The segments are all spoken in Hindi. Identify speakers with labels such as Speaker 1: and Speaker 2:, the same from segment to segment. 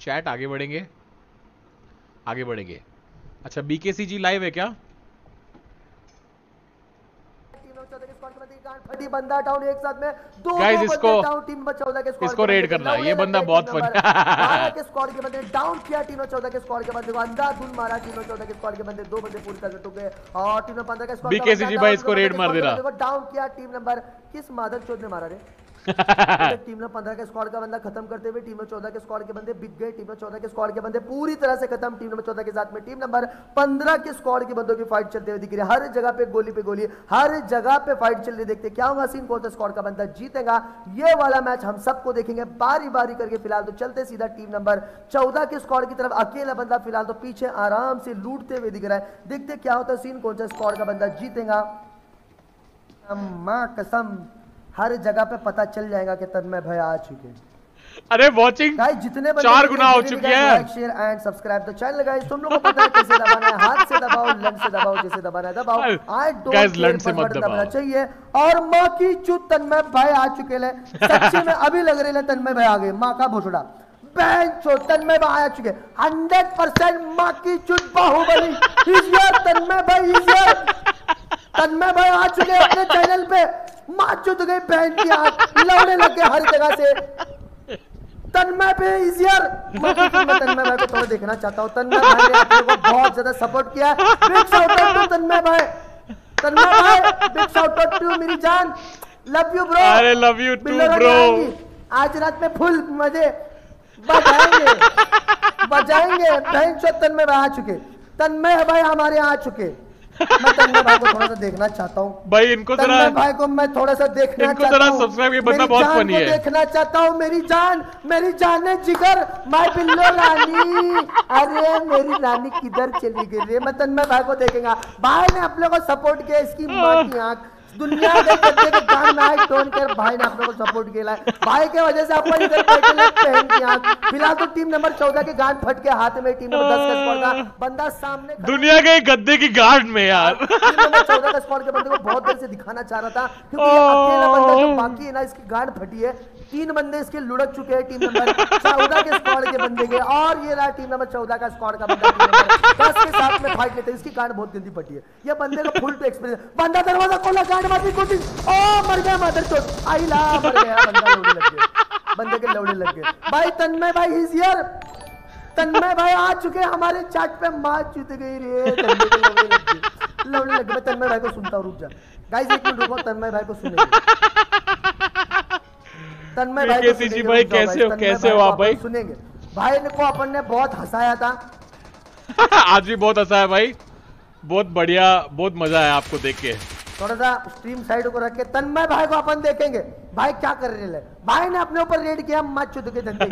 Speaker 1: चैट आगे बढ़ेंगे, आगे बढ़ेंगे। अच्छा बीकेसी जी लाइव है क्या?
Speaker 2: फटी बंदा डाउन एक साथ में दो
Speaker 1: गाइस
Speaker 2: बंदे
Speaker 1: इसको
Speaker 2: डाउन। टीम नंबर 14 के स्क्वाड
Speaker 1: इसको रेड करना है, ये बंदा बहुत फनी।
Speaker 2: 12 के स्क्वाड के बंदे डाउन किया। टीम नंबर 14 के स्क्वाड के बंदे को अंधाधुंध मारा। टीम नंबर 14 के स्क्वाड के बंदे 2 बंदे पूरी तरह से टूट गए और टीम नंबर 15 के स्क्वाड का
Speaker 1: बीकेसी जी भाई इसको रेड मार दे रहा।
Speaker 2: डाउन किया। टीम नंबर किस मादरचोद ने मारा रे? टीम नंबर 15 के स्क्वाड का बंदा खत्म करते हुए टीम नंबर 14 के स्क्वाड के बंदे बिक गए। टीम नंबर 14 के स्क्वाड के बंदे पूरी तरह से खत्म। टीम नंबर 14 के साथ में टीम नंबर 15 के स्क्वाड के बंदों की फाइट चलते हुए दिख रही है। हर जगह पे गोली, हर जगह पे फाइट चल रही। देखते क्या होगा सीन, कौन सा स्क्वाड का बंदा जीतेगा। ये वाला मैच हम सबको देखेंगे बारी बारी करके। फिलहाल तो चलते सीधा टीम नंबर 14 के स्क्वाड की तरफ। अकेला बंदा फिलहाल तो पीछे आराम से लूटते हुए दिख रहा है। देखते क्या होता है सीन, कौन सा स्क्वाड का बंदा जीतेगा। मां कसम हर जगह पे पता चल जाएगा कि तन्मय भाई आ चुके हैं।
Speaker 1: अरे वॉचिंग
Speaker 2: गाइस जितने
Speaker 1: 4 गुना हो चुकी है।
Speaker 2: Like share and subscribe the channel. Guys तुम लोगों को पता है कैसे दबाना है, हाथ से दबाओ, लन से दबाओ, जैसे दबाना है दबाओ। आई डोंट
Speaker 1: गाइस लन से मत दबाओ
Speaker 2: चाहिए। और मां की चूत तन्मय भाई आ चुके हैं। सच्ची में अभी लग रहे हैं तन्मय भाई आ गए। मां का भोसड़ा बेंचो तन्मय भाई आ चुके 100% मां की चूत बाहुबली इज हियर। तन्मय भाई इज हियर। तन्मय भाई आ चुके हैं अपने चैनल पे। मां चुत गई बहन की आंख लौड़ने लगे हर जगह से। तन्मय पे इजियर। मैं तन्मय भाई को थोड़ा देखना चाहता हूँ। तन्मय भाई ने अपने को बहुत ज्यादा सपोर्ट किया। Big shout out to Tanmay भाई। तन्मय भाई बिग शाउट आउट टू मेरी जान। Love you bro.
Speaker 1: अरे लव यू टू ब्रो।
Speaker 2: आज रात में फुल मजे बजाएंगे बजाएंगे। बहन चो तन्मय भाई आ चुके। तन्मय भाई हमारे यहाँ आ चुके। मैं तन्मय भाई को थोड़ा सा देखना चाहता हूँ।
Speaker 1: भाई इनको जरा,
Speaker 2: तन्मय भाई को मैं थोड़ा सा देखना चाहता हूँ।
Speaker 1: सब्सक्राइब, ये बंदा बहुत फनी है।
Speaker 2: देखना चाहता हूँ मेरी जान है जिगर माय बिल्लो रानी। अरे मेरी रानी किधर चली गई रे? मैं तन्मय भाई को देखेगा। भाई ने अपने को सपोर्ट किया। इसकी माँ की आंख दुनिया के गान में आई टोन कर भाई ने अपने को सपोर्ट किया है। भाई के वजह से अपन इधर बैठे बहन की आंख। फिलहाल तो टीम नंबर 14 के गांड फट के हाथ में। टीम नंबर 10 के स्क्वाड का बंदा सामने
Speaker 1: दुनिया के गद्दे की गार्ड में यार।
Speaker 2: टीम नंबर 14 का स्क्वाड के बंदे को बहुत देर से दिखाना चाह रहा था क्योंकि ये अकेला बंदा जो बाकी है ना इसकी गांड फटी है। 3 बंदे इसके लुढ़क चुके हैं टीम नंबर 14 के स्क्वाड के बंदे के। और ये रहा टीम नंबर 14 का स्क्वाड का बंदा टीम नंबर 10 के साथ में फाइट लेते हैं। इसकी गांड बहुत जल्दी फटी है। ये बंदे को फुल टू एक्सपीरियंस। बंदा दरवाजा खोला, गांड मारने की कोशिश। ओ मर गया मदर चोद। आइला मर गया बंदा। लौड़े लग गए बंदे के, लौड़े लग गए। भाई तन्मय भाई इज हियर। तन्मय भाई आ चुके हमारे चैट पे। मां चूत गई रे। लौड़े लग गए। मैं तन्मय भाई को सुनता हूँ, रुक जा गाइस 1 मिनट रुको। तन्मय भाई को सुनेंगे। तन्मय भाई को सुनेंगे।
Speaker 1: भाई कैसे हो आप भाई?
Speaker 2: सुनेंगे। भाई को अपन ने बहुत हंसाया था।
Speaker 1: आज भी बहुत हंसा है भाई। बहुत बढ़िया, बहुत मजा आया आपको देख के।
Speaker 2: थोड़ा सा स्ट्रीम साइड को रख के तन्मय भाई को अपन देखेंगे भाई क्या कर रहे हैं। भाई ने अपने ऊपर रेड किया। मां चुद के धंधे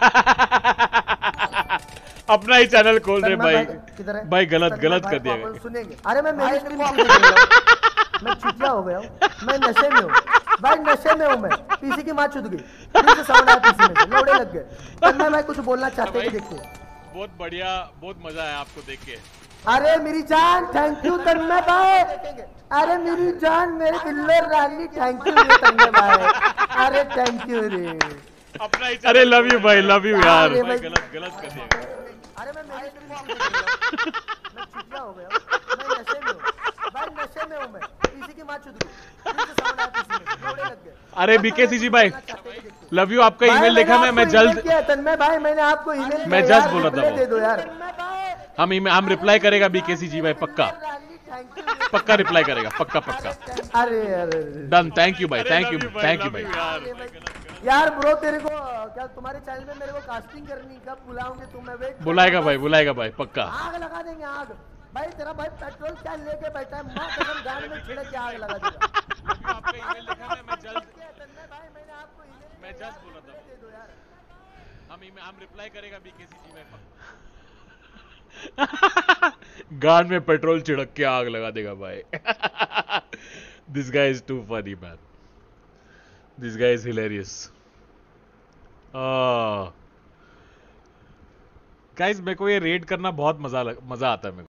Speaker 1: अपना ही चैनल खोल रहे भाई।
Speaker 2: किधर है
Speaker 1: भाई? गलत कर दिया।
Speaker 2: सुनेंगे। अरे मैं मेरी स्ट्रीम मैं छुट्टिया हो गया हूँ। मैं नशे में हूँ भाई, नशे में हूँ मैं। पीसी की मां चुद गई। साउंड आया पीसी में से, लौड़े लग गए। तन्मय भाई कुछ बोलना चाहते हैं? देखते
Speaker 1: बहुत बढ़िया, बहुत मजा आया आपको देख के।
Speaker 2: अरे मेरी जान थैंक यू तन्मय भाई। अरे मेरी जान मेरे बिल्लो रानी थैंक यू तन्मय भाई। अरे थैंक यू रे।
Speaker 1: अपना ही। अरे लव यू भाई, लव यू यार। गलत कर दिया।
Speaker 2: अरे मैं छुट्टिया हो गया। मैं नशे में हूँ भाई, नशे में हूँ मैं। पीसी की मां चुद गई।
Speaker 1: अरे बीकेसी जी भाई लव यू। आपका ईमेल देखा मैं जल्द।
Speaker 2: तन्मय भाई मैंने आपको ईमेल
Speaker 1: मैं जस्ट बोला था
Speaker 2: दे दो यार।
Speaker 1: हम रिप्लाई करेगा बीकेसी जी भाई, पक्का रिप्लाई करेगा, पक्का।
Speaker 2: अरे
Speaker 1: डन। थैंक यू भाई, थैंक यू भाई।
Speaker 2: यार ब्रो तेरे को क्या तुम्हारे चैनल में मेरे को कास्टिंग करनी, कब बुलाओगे तुम? मैं वेट।
Speaker 1: बुलाएगा भाई पक्का।
Speaker 2: आग लगा देंगे आग। भाई तेरा भाई पेट्रोल क्या लेके बैठा है? मां कसम गाड़ी में छिड़क के आग लगा देगा।
Speaker 1: आपका ईमेल देखा मैं जल्द।
Speaker 2: भाई मैंने आपको ईमेल
Speaker 1: मैं जस्ट बोला था।
Speaker 2: दे दो यार।
Speaker 1: हम रिप्लाई करेगा बीकेसी जी भाई, गान में पेट्रोल छिड़क के आग लगा देगा भाई। This guy is too funny man. This guy is hilarious. Guys मेरे को ये रेड करना बहुत मजा आता है मेरे को।